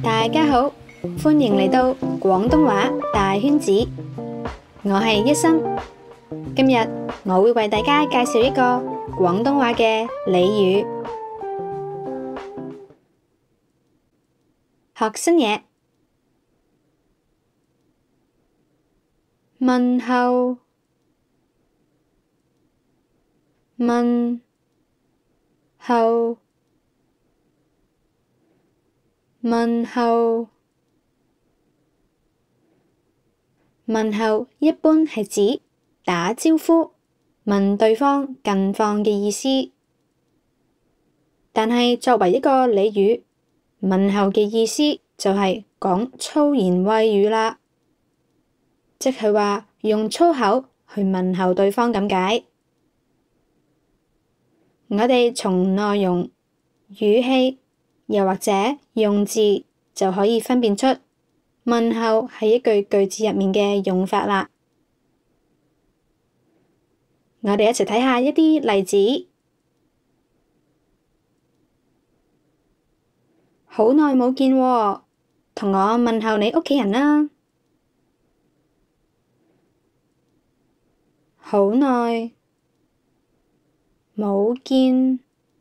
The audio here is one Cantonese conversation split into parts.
大家好，歡迎嚟到廣東話大圈子，我係一心。今日我會為大家介紹一個廣東話嘅俚語，學新嘢。問候，問候，問候。問候一般係指打招呼，問對方近況嘅意思。但係作為一個俚語，問候嘅意思就係講粗言穢語啦，即係話用粗口去問候對方咁解。我哋從內容、語氣又或者用字就可以分辨出問候係一句句子入面嘅用法啦。我哋一齊睇下一啲例子。好耐冇見喎，同我問候你屋企人啦。好耐冇見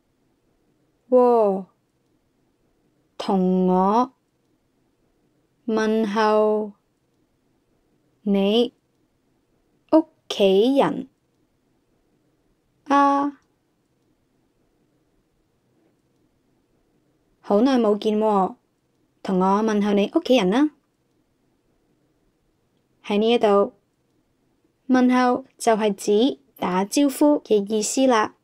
喎，同我問候你屋企人啊。好耐冇見喎，同我問候你屋企人啦。喺呢一度，問候就係指打招呼嘅意思啦。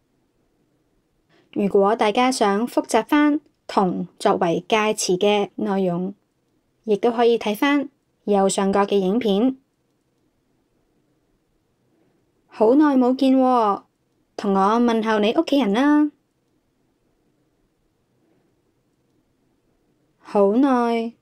如果大家想複習返同作為介詞嘅內容，亦都可以睇返右上角嘅影片。好耐冇見喎，同我問候你屋企人啦。好耐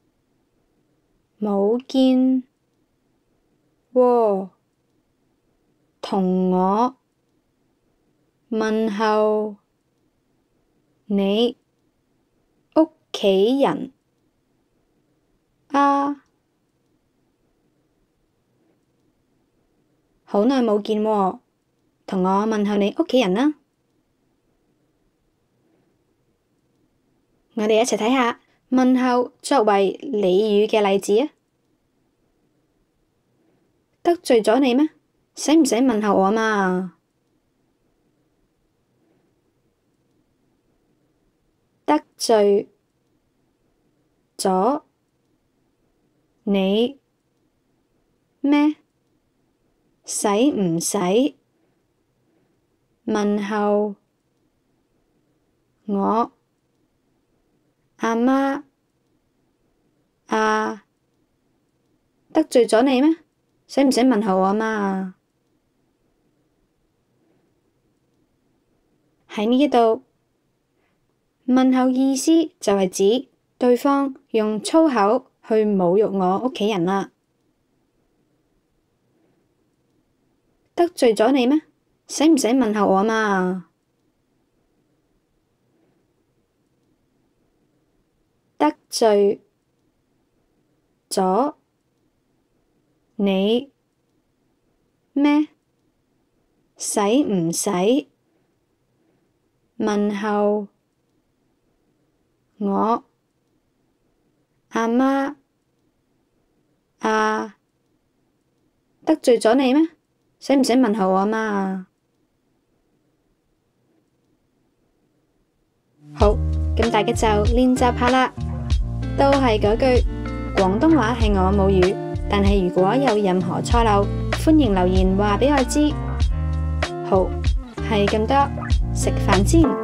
冇見喎，同我問候你屋企人啊。好耐冇見喎，同我問候你屋企人啦。我哋一齊睇下問候作為俚語嘅例子啊。得罪咗你咩？使唔使問候我嘛？得罪咗你咩？使唔使問候我阿媽啊？得罪咗你咩？使唔使問候我阿媽啊？喺呢一度，問候意思就係指對方用粗口去侮辱我屋企人啦。得罪咗你咩？使唔使問候我阿媽啊？得罪咗你咩？使唔使問候我阿媽啊？得罪咗你咩？使唔使問候我阿媽啊？好，咁大家就練習下啦。都係嗰句，廣東話係我母語，但係如果有任何錯漏，歡迎留言話畀我知。好，係咁多，食飯先。